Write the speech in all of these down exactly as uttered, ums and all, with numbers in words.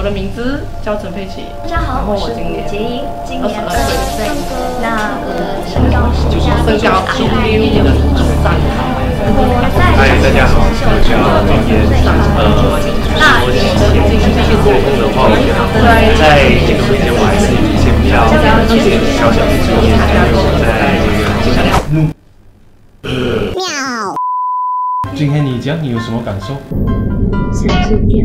我的名字叫陈佩琪， 大家好，我是吴洁莹，今年二十岁。那我的身高是身高一六五三。我在嗨，大家好，我叫今天呃，我是今天是做工的话，在这个会间我还是有一些比较一些小小的作业，因为我在这个接下来。 喵。 今天你讲，你有什么感受？ 想睡觉。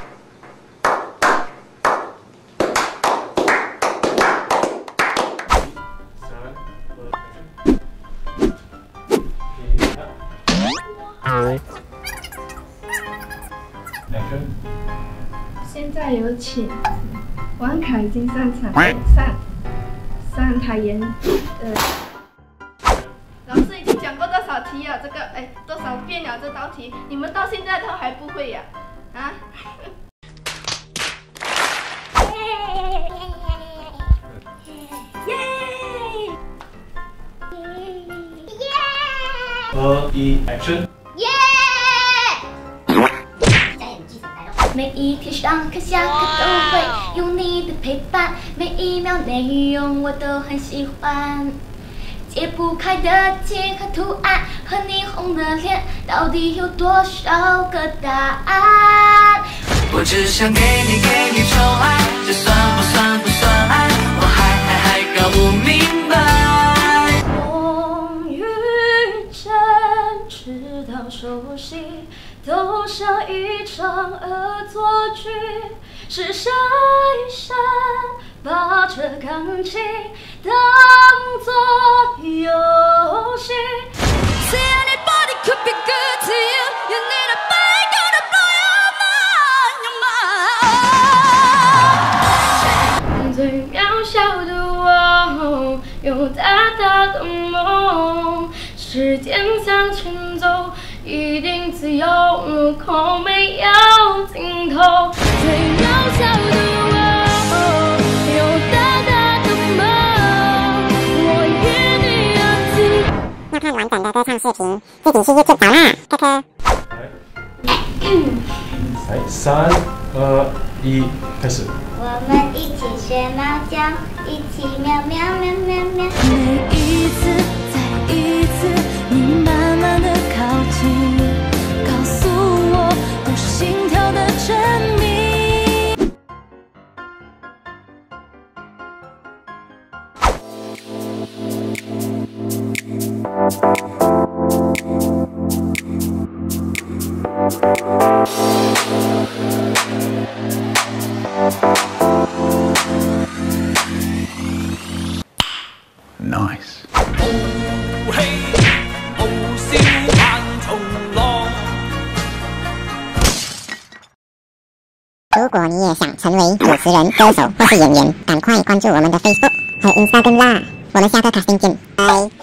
现在有请王凯金上场上上台演。呃，老师已经讲过多少题了？这个哎，多少遍了？这道题你们到现在都还不会呀？啊？耶！ 二一 ，Action！ 每一天上课下课都会有你的陪伴，每一秒内容我都很喜欢。解不开的题和图案，和你红的脸，到底有多少个答案？ 我只想给你给你宠爱，这算不算不算爱？我还还还搞不明白。 风雨真直到熟悉。都像一场恶作剧，是谁先把这感情当作游戏 ？See anybody could be good to you, you need a body gonna blow your mind, your mind. 最渺小的我，有大大的梦，时间向前走。一定自由，路口没有尽头。最渺小的我，有大大的梦，我与你而起。 要看完整的歌唱视频，自己去 YouTube 找啦，科科。 来，三、二、一，开始。 我们一起学猫叫，一起喵喵喵喵喵。 每一次，再一次，你慢慢的靠近，告诉我我心跳的真谜。 Nice。 如果你也想成为主持人、歌手或是演员，赶快关注我们的 Facebook 和 Instagram 啦！我们下个 casting 见，拜。